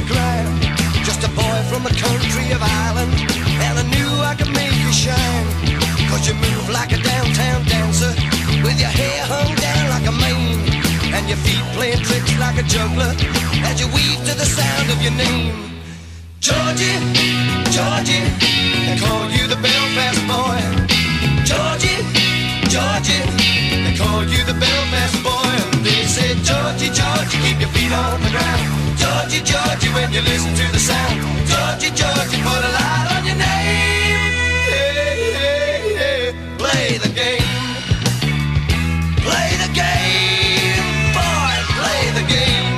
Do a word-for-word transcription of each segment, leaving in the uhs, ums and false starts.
cry. Just a boy from the country of Ireland, and I knew I could make you shine. Cause you move like a downtown dancer, with your hair hung down like a mane, and your feet playing tricks like a juggler, as you weave to the sound of your name. Georgie, Georgie, they call you the Belfast boy. Georgie, Georgie, they call you the Belfast boy. And they say, Georgie, Georgie, keep your feet on the ground. Georgie, Georgie, when you listen to the sound. Georgie, Georgie, put a light on your name. Hey, hey, hey, play the game. Play the game, boy, play the game.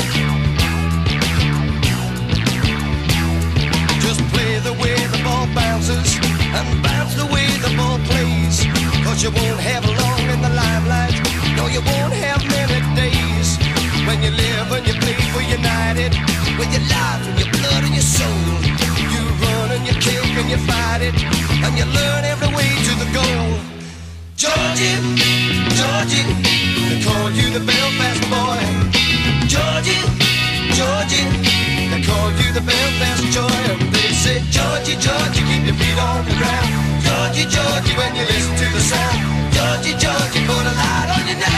Just play the way the ball bounces, and bounce the way the ball plays. Cause you won't have long in the limelight, no, you won't have many days. When you live and you play for United, with your life and your blood and your soul. You run and you kick and you fight it, and you learn every way to the goal. Georgie, Georgie, they call you the Belfast boy. Georgie, Georgie, they call you the Belfast joy. And they say, Georgie, Georgie, keep your feet on the ground. Georgie, Georgie, when you listen to the sound. Georgie, Georgie, put a light on your neck.